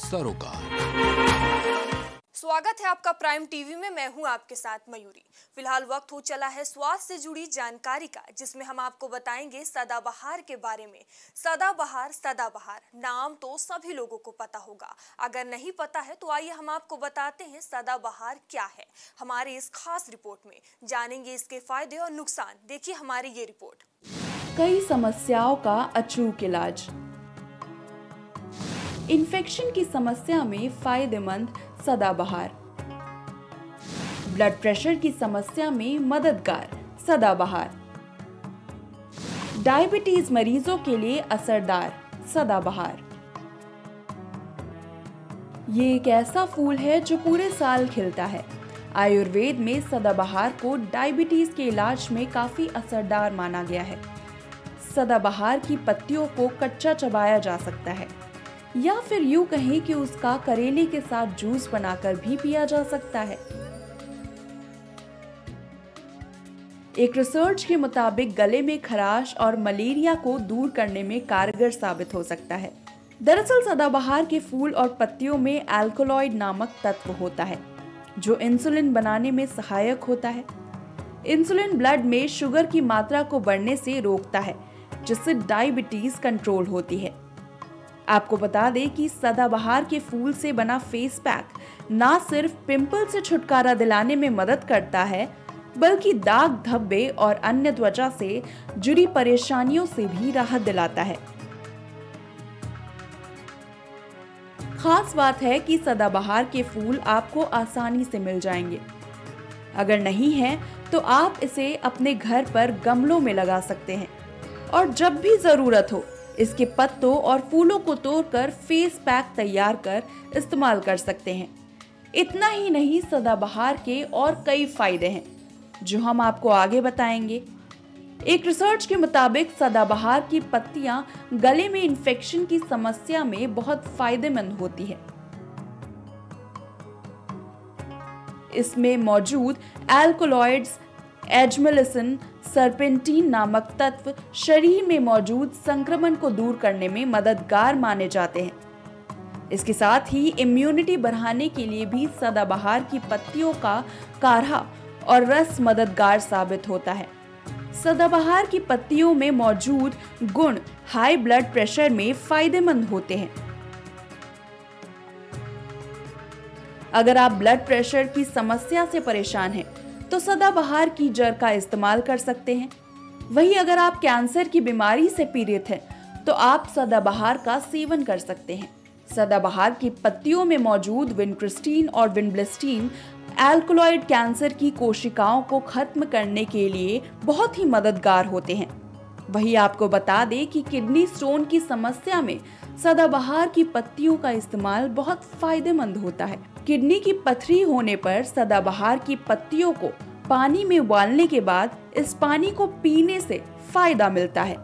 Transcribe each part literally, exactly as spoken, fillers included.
सरोकार। स्वागत है आपका प्राइम टीवी में। मैं हूं आपके साथ मयूरी। फिलहाल वक्त हो चला है स्वास्थ्य से जुड़ी जानकारी का, जिसमें हम आपको बताएंगे सदाबहार के बारे में। सदाबहार सदाबहार नाम तो सभी लोगों को पता होगा। अगर नहीं पता है तो आइए हम आपको बताते हैं सदाबहार क्या है। हमारी इस खास रिपोर्ट में जानेंगे इसके फायदे और नुकसान। देखिए हमारी ये रिपोर्ट। कई समस्याओं का अचूक इलाज। इन्फेक्शन की समस्या में फायदेमंद सदाबहार। ब्लड प्रेशर की समस्या में मददगार सदाबहार। डायबिटीज मरीजों के लिए असरदार सदाबहार। ये एक ऐसा फूल है जो पूरे साल खिलता है। आयुर्वेद में सदाबहार को डायबिटीज के इलाज में काफी असरदार माना गया है। सदाबहार की पत्तियों को कच्चा चबाया जा सकता है, या फिर यूं कहें कि उसका करेले के साथ जूस बनाकर भी पिया जा सकता है। एक रिसर्च के मुताबिक गले में खराश और मलेरिया को दूर करने में कारगर साबित हो सकता है। दरअसल सदाबहार के फूल और पत्तियों में एल्कोलॉइड नामक तत्व होता है, जो इंसुलिन बनाने में सहायक होता है। इंसुलिन ब्लड में शुगर की मात्रा को बढ़ने से रोकता है, जिससे डायबिटीज कंट्रोल होती है। आपको बता दें कि सदाबहार के फूल से बना फेस पैक ना सिर्फ पिंपल से छुटकारा दिलाने में मदद करता है, बल्कि दाग धब्बे और अन्य त्वचा से जुड़ी परेशानियों से भी राहत दिलाता है। खास बात है कि सदाबहार के फूल आपको आसानी से मिल जाएंगे। अगर नहीं है तो आप इसे अपने घर पर गमलों में लगा सकते हैं और जब भी जरूरत हो इसके पत्तों और फूलों को तोड़कर फेस पैक तैयार कर इस्तेमाल कर सकते हैं। इतना ही नहीं, सदाबहार के और कई फायदे हैं जो हम आपको आगे बताएंगे। एक रिसर्च के मुताबिक सदाबहार की पत्तियां गले में इन्फेक्शन की समस्या में बहुत फायदेमंद होती है। इसमें मौजूद एल्कोलॉइड्स, एजमेलिसिन, सर्पेंटीन नामक तत्व शरीर में मौजूद संक्रमण को दूर करने में मददगार माने जाते हैं। इसके साथ ही इम्यूनिटी बढ़ाने के लिए भी सदाबहार की पत्तियों का काढ़ा और रस मददगार साबित होता है। सदाबहार की पत्तियों में मौजूद गुण हाई ब्लड प्रेशर में फायदेमंद होते हैं। अगर आप ब्लड प्रेशर की समस्या से परेशान हैं, तो सदाबहार की जड़ का इस्तेमाल कर सकते हैं। वहीं अगर आप कैंसर की बीमारी से पीड़ित हैं, तो आप सदाबहार का सेवन कर सकते हैं। सदाबहार की पत्तियों में मौजूद विनक्रिस्टीन और विनब्लेस्टीन एल्कोलॉइड कैंसर की कोशिकाओं को खत्म करने के लिए बहुत ही मददगार होते हैं। वहीं आपको बता दें कि किडनी स्टोन की समस्या में सदाबहार की पत्तियों का इस्तेमाल बहुत फायदेमंद होता है। किडनी की पथरी होने पर सदाबहार की पत्तियों को पानी में उबालने के बाद इस पानी को पीने से फायदा मिलता है।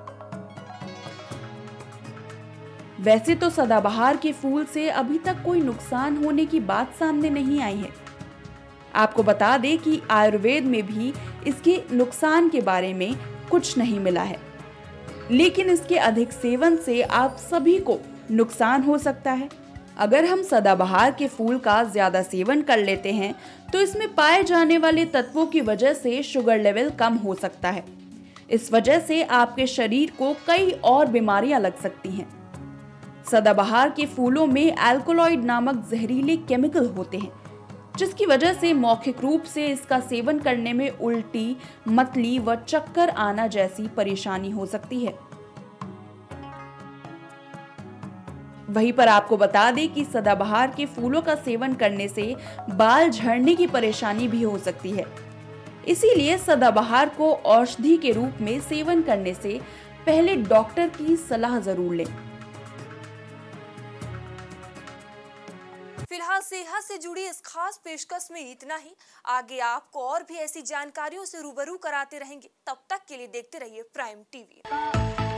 वैसे तो सदाबहार के फूल से अभी तक कोई नुकसान होने की बात सामने नहीं आई है। आपको बता दें कि आयुर्वेद में भी इसके नुकसान के बारे में कुछ नहीं मिला है, लेकिन इसके अधिक सेवन से आप सभी को नुकसान हो सकता है। अगर हम सदाबहार के फूल का ज्यादा सेवन कर लेते हैं तो इसमें पाए जाने वाले तत्वों की वजह से शुगर लेवल कम हो सकता है। इस वजह से आपके शरीर को कई और बीमारियां लग सकती हैं। सदाबहार के फूलों में एल्कोलॉइड नामक जहरीले केमिकल होते हैं, जिसकी वजह से मौखिक रूप से इसका सेवन करने में उल्टी, मतली व चक्कर आना जैसी परेशानी हो सकती है। वहीं पर आपको बता दें कि सदाबहार के फूलों का सेवन करने से बाल झड़ने की परेशानी भी हो सकती है। इसीलिए सदाबहार को औषधि के रूप में सेवन करने से पहले डॉक्टर की सलाह जरूर लें। फिलहाल सेहत से जुड़ी इस खास पेशकश में इतना ही। आगे आपको और भी ऐसी जानकारियों से रूबरू कराते रहेंगे। तब तक के लिए देखते रहिए प्राइम टीवी।